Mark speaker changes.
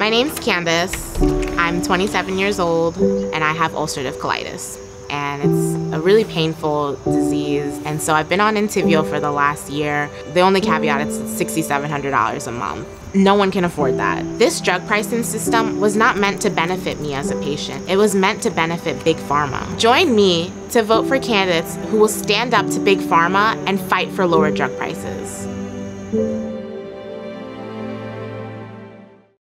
Speaker 1: My name's Candice. I'm 27 years old and I have ulcerative colitis. And it's a really painful disease. And so I've been on Entyvio for the last year. The only caveat is it's $6,700 a month. No one can afford that. This drug pricing system was not meant to benefit me as a patient. It was meant to benefit Big Pharma. Join me to vote for candidates who will stand up to Big Pharma and fight for lower drug prices.